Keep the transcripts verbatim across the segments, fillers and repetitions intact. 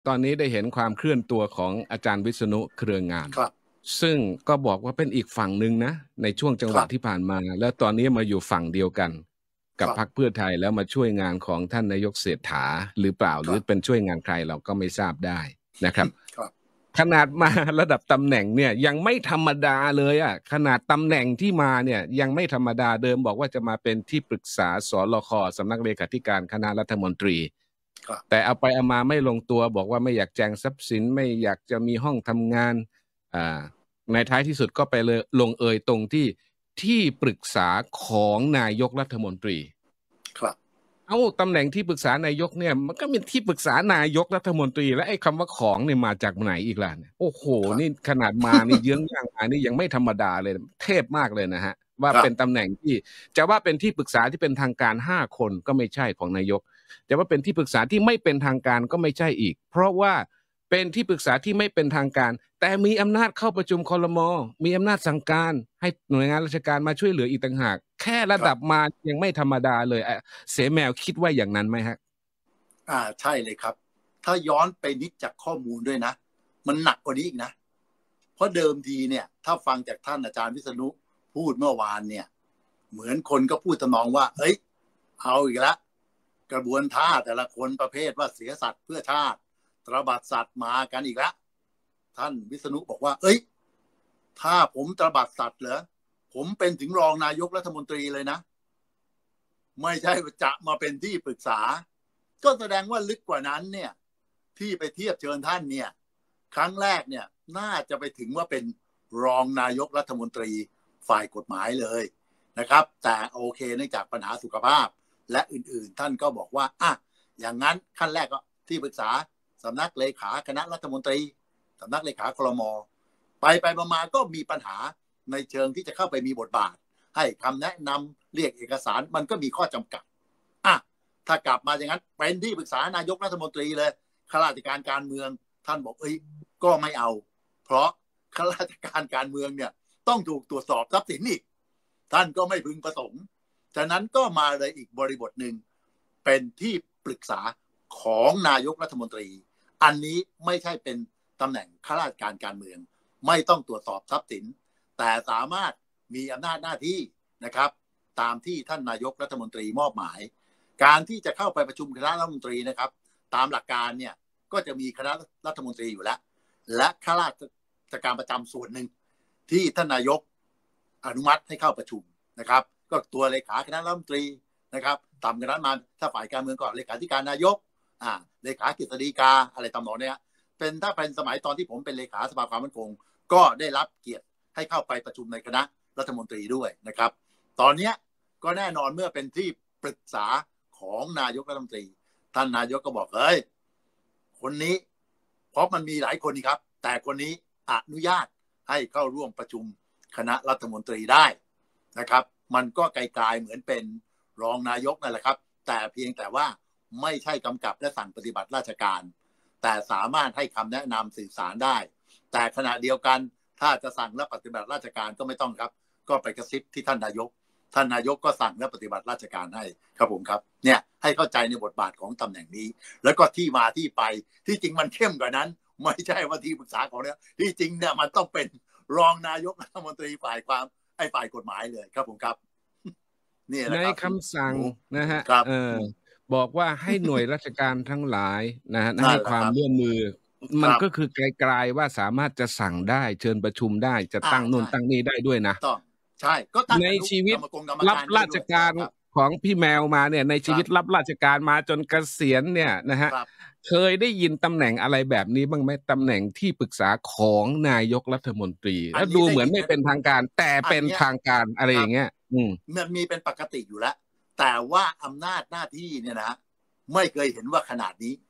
ตอนนี้ได้เห็นความเคลื่อนตัวของอาจารย์วิษณุเครืองามครับซึ่งก็บอกว่าเป็นอีกฝั่งหนึ่งนะในช่วงจังหวะที่ผ่านมาแล้วตอนนี้มาอยู่ฝั่งเดียวกันกับพรรคเพื่อไทยแล้วมาช่วยงานของท่านนายกเศรษฐาหรือเปล่าหรือเป็นช่วยงานใครเราก็ไม่ทราบได้นะครับขนาดมาระดับตำแหน่งเนี่ยยังไม่ธรรมดาเลยอ่ะขนาดตำแหน่งที่มาเนี่ยยังไม่ธรรมดาเดิมบอกว่าจะมาเป็นที่ปรึกษาสลคสำนักเลขาธิการคณะรัฐมนตรีแต่เอาไปเอามาไม่ลงตัวบอกว่าไม่อยากแจงทรัพย์สินไม่อยากจะมีห้องทำงานอ่าในท้ายที่สุดก็ไปเลยลงเอยตรงที่ที่ปรึกษาของนายกรัฐมนตรีครับเอาตำแหน่งที่ปรึกษานายกเนี่ยมันก็เป็นที่ปรึกษานายกรัฐมนตรีและไอ้คำว่าของเนี่ยมาจากไหนอีกล่ะเนี่ยโอ้โหนี่ขนาดมานี่เยื้องย่างมานี่ยังไม่ธรรมดาเลยเทพมากเลยนะฮะว่าเป็นตำแหน่งที่จะว่าเป็นที่ปรึกษาที่เป็นทางการห้าคนก็ไม่ใช่ของนายกแต่ว่าเป็นที่ปรึกษาที่ไม่เป็นทางการก็ไม่ใช่อีกเพราะว่าเป็นที่ปรึกษาที่ไม่เป็นทางการแต่มีอำนาจเข้าประชุมครม.มีอำนาจสั่งการให้หน่วยงานราชการมาช่วยเหลืออีกต่างหากแค่ระดับมายังไม่ธรรมดาเลยเสแมวคิดว่าอย่างนั้นไหมฮะอ่าใช่เลยครับถ้าย้อนไปนิดจากข้อมูลด้วยนะมันหนักกว่านี้อีกนะเพราะเดิมทีเนี่ยถ้าฟังจากท่านอาจารย์วิษณุพูดเมื่อวานเนี่ยเหมือนคนก็พูดทำนองว่าเอ้ยเอาอีกแล้วกระบวนท่าแต่ละคนประเภทว่าเสียสัตว์เพื่อชาติตระบัดสัตว์มากันอีกแล้วท่านวิษณุบอกว่าเอ้ยถ้าผมตระบัดสัตว์เหรอผมเป็นถึงรองนายกรัฐมนตรีเลยนะไม่ใช่จะมาเป็นที่ปรึกษาก็แสดงว่าลึกกว่านั้นเนี่ยที่ไปเทียบเชิญท่านเนี่ยครั้งแรกเนี่ยน่าจะไปถึงว่าเป็นรองนายกรัฐมนตรีฝ่ายกฎหมายเลยนะครับแต่โอเคเนื่องจากปัญหาสุขภาพและอื่นๆท่านก็บอกว่าอ่ะอย่างนั้นขั้นแรกก็ที่ปรึกษาสำนักเลขาคณะรัฐมนตรีสำนักเลขาครม.ไปไปมาๆก็มีปัญหาในเชิงที่จะเข้าไปมีบทบาทให้คำแนะนำเรียกเอกสารมันก็มีข้อจำกัดอ่ะถ้ากลับมาอย่างนั้นเป็นที่ปรึกษานายกรัฐมนตรีเลยข้าราชการการเมืองท่านบอกเอ้ยก็ไม่เอาเพราะข้าราชการการเมืองเนี่ยต้องถูกตรวจสอบทรัพย์สินอีกท่านก็ไม่พึงประสงค์ฉะนั้นก็มาเลยอีกบริบทหนึ่งเป็นที่ปรึกษาของนายกรัฐมนตรีอันนี้ไม่ใช่เป็นตำแหน่งข้าราชการการเมืองไม่ต้องตรวจสอบทรัพย์สินแต่สามารถมีอำนาจหน้าที่นะครับตามที่ท่านนายกรัฐมนตรีมอบหมายการที่จะเข้าไปประชุมคณะรัฐมนตรีนะครับตามหลักการเนี่ยก็จะมีคณะรัฐมนตรีอยู่แล้วและข้าราชการประจำส่วนหนึ่งที่ท่านนายกอนุมัติให้เข้าประชุมนะครับก็ตัวเลขาคณะรัฐมนตรีนะครับตามคณะมาถ้าฝ่ายการเมืองก็เลขาธิการนายกอ่าเลขากฤษฎีกาอะไรตามนองเนี้ยเป็นถ้าเป็นสมัยตอนที่ผมเป็นเลขาสภาความมั่นคงก็ได้รับเกียรติให้เข้าไปประชุมในคณะรัฐมนตรีด้วยนะครับตอนนี้ก็แน่นอนเมื่อเป็นที่ปรึกษาของนายกรัฐมนตรีท่านนายกก็บอกเฮ้ยคนนี้เพราะมันมีหลายคนนี่ครับแต่คนนี้อนุญาตให้เข้าร่วมประชุมคณะรัฐมนตรีได้นะครับมันก็ไกลๆเหมือนเป็นรองนายกนั่นแหละครับแต่เพียงแต่ว่าไม่ใช่กำกับและสั่งปฏิบัติราชการแต่สามารถให้คำแนะนำสื่อสารได้แต่ขณะเดียวกันถ้าจะสั่งและปฏิบัติราชการก็ไม่ต้องครับก็ไปกระซิบที่ท่านนายกท่านนายกก็สั่งและปฏิบัติราชการให้ครับผมครับเนี่ยให้เข้าใจในบทบาทของตำแหน่งนี้แล้วก็ที่มาที่ไปที่จริงมันเข้มกว่านั้นไม่ใช่ว่าที่ปรึกษาของเนี่ยที่จริงเนี่ยมันต้องเป็นรองนายกรัฐมนตรีฝ่ายความไอ้ฝ่ายกฎหมายเลยครับผมครับนี่ในคำสั่งนะฮะเออบอกว่าให้หน่วยราชการทั้งหลายนะฮะให้ความร่วมมือมันก็คือไกลๆว่าสามารถจะสั่งได้เชิญประชุมได้จะตั้งโน่นตั้งนี่ได้ด้วยนะใช่ก็ในชีวิตรับราชการของพี่แมวมาเนี่ยในชีวิตรับราชการมาจนเกษียณเนี่ยนะฮะเคยได้ยินตำแหน่งอะไรแบบนี้บ้างไหมตำแหน่งที่ปรึกษาของนายกรัฐมนตรีแล้วดูเหมือนไม่เป็นทางการแต่เป็นทางการอะไรอย่างเงี้ยมันมีเป็นปกติอยู่แล้วแต่ว่าอำนาจหน้าที่เนี่ยนะไม่เคยเห็นว่าขนาดนี้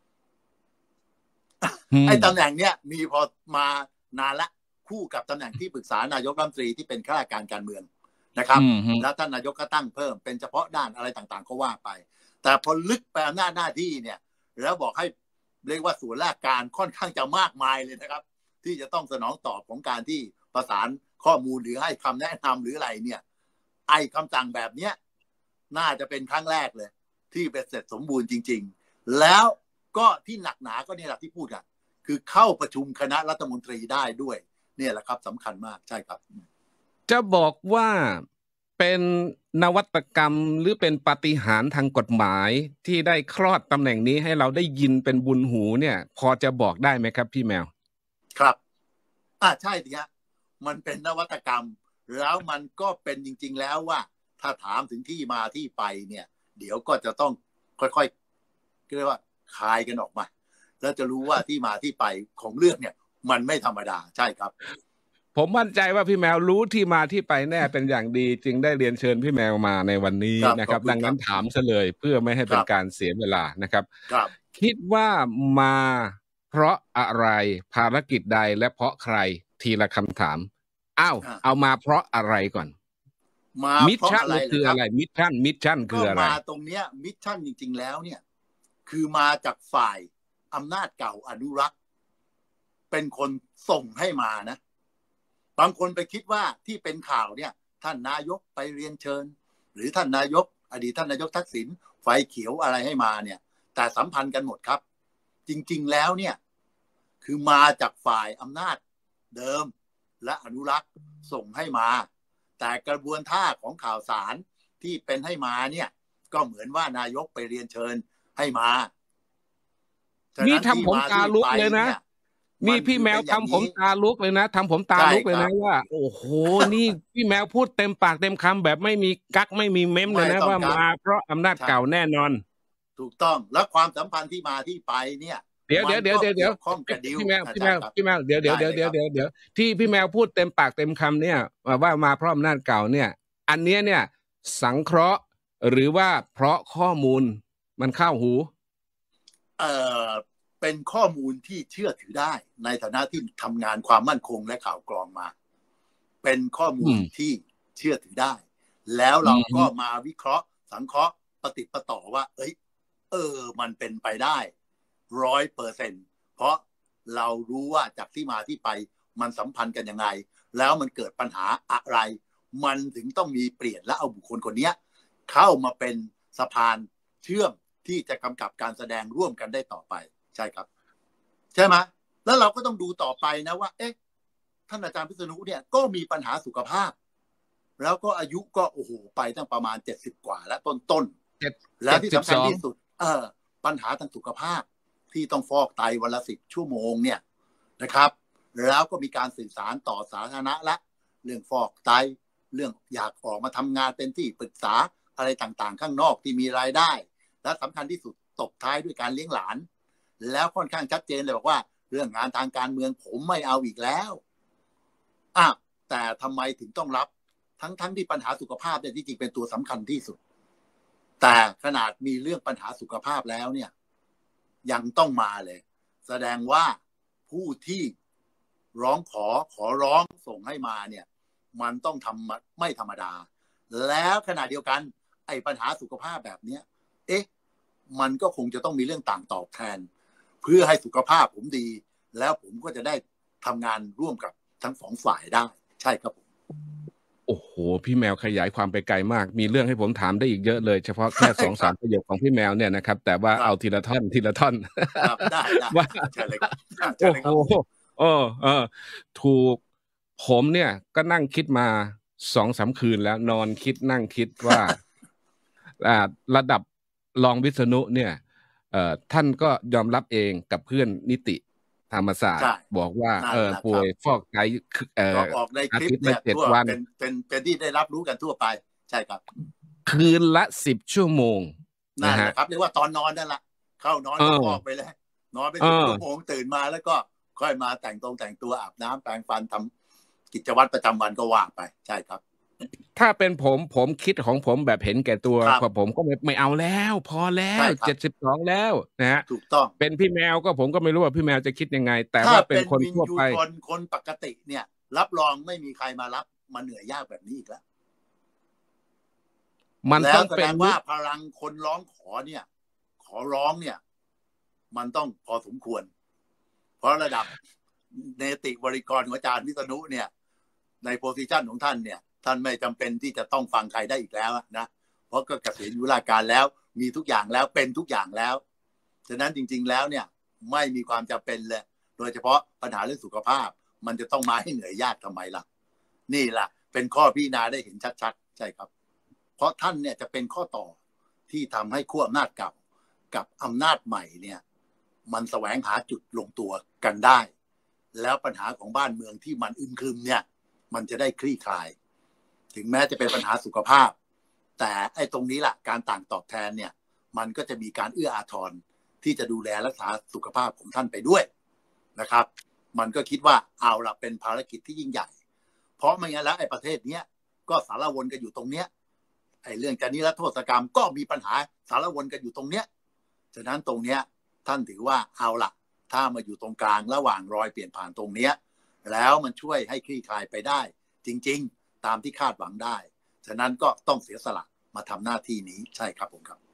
ไอ้ตำแหน่งเนี้ยมีพอมานานละคู่กับตำแหน่งที่ปรึกษานายกรัฐมนตรีที่เป็นข้าราชการการเมืองนะครับแล้วท่านนายกก็ตั้งเพิ่มเป็นเฉพาะด้านอะไรต่างๆก็ว่าไปแต่พอลึกไปอำนาจหน้าที่เนี่ยแล้วบอกให้เรียกว่าส่วนราชการค่อนข้างจะมากมายเลยนะครับที่จะต้องสนองตอบของการที่ประสานข้อมูลหรือให้คำแนะนำหรืออะไรเนี่ยไอ้คำสั่งแบบเนี้ยน่าจะเป็นครั้งแรกเลยที่เป็นเสร็จสมบูรณ์จริงๆแล้วก็ที่หนักหนาก็เนี่ยแหละที่พูดกันคือเข้าประชุมคณะรัฐมนตรีได้ด้วยเนี่ยแหละครับสำคัญมากใช่ครับจะบอกว่าเป็นนวัตกรรมหรือเป็นปาฏิหาริย์ทางกฎหมายที่ได้คลอดตำแหน่งนี้ให้เราได้ยินเป็นบุญหูเนี่ยพอจะบอกได้ไหมครับพี่แมวครับอ่าใช่ดิฮะมันเป็นนวัตกรรมแล้วมันก็เป็นจริงๆแล้วว่าถ้าถามถึงที่มาที่ไปเนี่ยเดี๋ยวก็จะต้องค่อยๆเรียกว่าคายกันออกมาแล้วจะรู้ว่าที่มาที่ไปของเรื่องเนี่ยมันไม่ธรรมดาใช่ครับผมมั่นใจว่าพี่แมวรู้ที่มาที่ไปแน่เป็นอย่างดีจึงได้เรียนเชิญพี่แมวมาในวันนี้นะครับดังนั้นถามซะเลยเพื่อไม่ให้เป็นการเสียเวลานะครับคิดว่ามาเพราะอะไรภารกิจใดและเพราะใครทีละคำถามอ้าวเอามาเพราะอะไรก่อนมามิชชั่นคืออะไรมิชชั่นมิชชั่นคืออะไรก็มาตรงเนี้ยมิชชั่นจริงๆแล้วเนี่ยคือมาจากฝ่ายอำนาจเก่าอนุรักษ์เป็นคนส่งให้มานะบางคนไปคิดว่าที่เป็นข่าวเนี่ยท่านนายกไปเรียนเชิญหรือท่านนายกอดีตท่านนายกทักษิณไฟเขียวอะไรให้มาเนี่ยแต่สัมพันธ์กันหมดครับจริงๆแล้วเนี่ยคือมาจากฝ่ายอำนาจเดิมและอนุรักษ์ส่งให้มาแต่กระบวนท่าของข่าวสารที่เป็นให้มาเนี่ยก็เหมือนว่านายกไปเรียนเชิญให้มานี่ทำผมตาลุกเลยนะนี่พี่แมวทำผมตาลุกเลยนะทำผมตาลุกเลยนะว่าโอ้โหนี่พี่แมวพูดเต็มปากเต็มคำแบบไม่มีกักไม่มีเม้มเลยนะว่ามาเพราะอำนาจเก่าแน่นอนถูกต้องแล้วความสัมพันธ์ที่มาที่ไปเนี่ยเดี๋ยวเดี๋ยวเดี๋ยวเดี๋ยวเดี๋ยวพี่แมวพี่แมวพี่แมวเดี๋ยวเดี๋ยวเดี๋ยวเดี๋ยวเดี๋ยวเดี๋ยวที่พี่แมวพูดเต็มปากเต็มคำเนี่ยว่ามาเพราะอำนาจเก่าเนี่ยอันเนี้ยเนี่ยสังเคราะห์หรือว่าเพราะข้อมูลมันเข้าหูเอ่อเป็นข้อมูลที่เชื่อถือได้ในฐานะที่ทำงานความมั่นคงและข่าวกรองมาเป็นข้อมูลที่เชื่อถือได้แล้วเราก็มาวิเคราะห์สังเคราะห์ปฏิปต่อว่าเอ้ยเออมันเป็นไปได้ร้อยเปอร์เซ็นต์เพราะเรารู้ว่าจากที่มาที่ไปมันสัมพันธ์กันยังไงแล้วมันเกิดปัญหาอะไรมันถึงต้องมีเปลี่ยนและเอาบุคคลคนนี้เข้ามาเป็นสะพานเชื่อมที่จะกำกับการแสดงร่วมกันได้ต่อไปใช่ครับใช่ไหมแล้วเราก็ต้องดูต่อไปนะว่าเอ๊ะท่านอาจารย์พิษณุเนี่ยก็มีปัญหาสุขภาพแล้วก็อายุก็โอ้โหไปตั้งประมาณเจ็ดสิบกว่าแล้วต้นๆแล้วที่สำคัญที่สุดเออปัญหาทางสุขภาพที่ต้องฟอกไตวันละสิบชั่วโมงเนี่ยนะครับแล้วก็มีการสื่อสารต่อสาธารณะและเรื่องฟอกไตเรื่องอยากออกมาทำงานเป็นที่ปรึกษาอะไรต่างๆข้างนอกที่มีรายได้และสำคัญที่สุดตบท้ายด้วยการเลี้ยงหลานแล้วค่อนข้างชัดเจนเลยบอกว่าเรื่องงานทางการเมืองผมไม่เอาอีกแล้วอ่ะแต่ทำไมถึงต้องรับทั้งทั้งที่ปัญหาสุขภาพเนี่ยที่จริงเป็นตัวสำคัญที่สุดแต่ขนาดมีเรื่องปัญหาสุขภาพแล้วเนี่ยยังต้องมาเลยแสดงว่าผู้ที่ร้องขอขอร้องส่งให้มาเนี่ยมันต้องทำไม่ธรรมดาแล้วขณะเดียวกันไอ้ปัญหาสุขภาพแบบเนี้ยเอ๊ะมันก็คงจะต้องมีเรื่องต่างตอบแทนเพื่อให้สุขภาพผมดีแล้วผมก็จะได้ทำงานร่วมกับทั้งสองฝ่ายได้ใช่ครับผมโอ้โหพี่แมวขยายความไปไกลมากมีเรื่องให้ผมถามได้อีกเยอะเลยเฉพาะแค่สองสามประโยคของพี่แมวเนี่ยนะครับแต่ว่าเอาทีละท่อนทีละท่อนได้ได้ว่าโอ้โหเออเออถูกผมเนี่ยก็นั่งคิดมาสองสามคืนแล้วนอนคิดนั่งคิดว่าอ่าระดับรองวิษณุเนี่ยเอ่อท่านก็ยอมรับเองกับเพื่อนนิติธรรมศาสตร์บอกว่าเออป่วยฟอกไตเอ่อออกในคลิปเนี่ยเจ็ดวันเป็นเป็นเป็นที่ได้รับรู้กันทั่วไปใช่ครับคืนละสิบชั่วโมงนั่นแหละครับเรียกว่าตอนนอนนั่นแหละเข้านอนก็ออกไปเลยนอนไปสิบชั่วโมงตื่นมาแล้วก็ค่อยมาแต่งตรงแต่งตัวอาบน้ำแปรงฟันทำกิจวัตรประจำวันก็ว่าไปใช่ครับถ้าเป็นผมผมคิดของผมแบบเห็นแก่ตัวพอผมก็ไม่ไม่เอาแล้วพอแล้วเจ็ดสิบสองแล้วนะฮะถูกต้องเป็นพี่แมวก็ผมก็ไม่รู้ว่าพี่แมวจะคิดยังไงแต่ว่าเป็นคนทั่วไปคนคนปกติเนี่ยรับรองไม่มีใครมารับมาเหนื่อยยากแบบนี้อีกแล้วมันต้องเป็นว่าพลังคนร้องขอเนี่ยขอร้องเนี่ยมันต้องพอสมควรเพราะระดับเนติบริกรของอาจารย์วิษณุเนี่ยในโพสิชันของท่านเนี่ยท่านไม่จำเป็นที่จะต้องฟังใครได้อีกแล้วนะเพราะก็เกษียณอายุราชการแล้วมีทุกอย่างแล้วเป็นทุกอย่างแล้วฉะนั้นจริงๆแล้วเนี่ยไม่มีความจำเป็นเลยโดยเฉพาะปัญหาเรื่องสุขภาพมันจะต้องมาให้เหนื่อยยากทำไมล่ะนี่แหละเป็นข้อพิจารณาได้เห็นชัดๆใช่ครับเพราะท่านเนี่ยจะเป็นข้อต่อที่ทำให้ขั้วอำนาจเก่ากับอำนาจใหม่เนี่ยมันแสวงหาจุดลงตัวกันได้แล้วปัญหาของบ้านเมืองที่มันอึมครึมเนี่ยมันจะได้คลี่คลายถึงแม้จะเป็นปัญหาสุขภาพแต่ไอ้ตรงนี้แหละการต่างตอบแทนเนี่ยมันก็จะมีการเอื้ออาทรที่จะดูแลรักษาสุขภาพของท่านไปด้วยนะครับมันก็คิดว่าเอาละเป็นภารกิจที่ยิ่งใหญ่เพราะไม่งั้นแล้วไอ้ประเทศเนี้ยก็สารวนกันอยู่ตรงเนี้ยไอ้เรื่องการนิรโทษกรรมก็มีปัญหาสารวนกันอยู่ตรงเนี้ยฉะนั้นตรงเนี้ยท่านถือว่าเอาละถ้ามาอยู่ตรงกลางระหว่างรอยเปลี่ยนผ่านตรงเนี้ยแล้วมันช่วยให้คลี่คลายไปได้จริงๆตามที่คาดหวังได้ฉะนั้นก็ต้องเสียสละมาทำหน้าที่นี้ใช่ครับผมครับ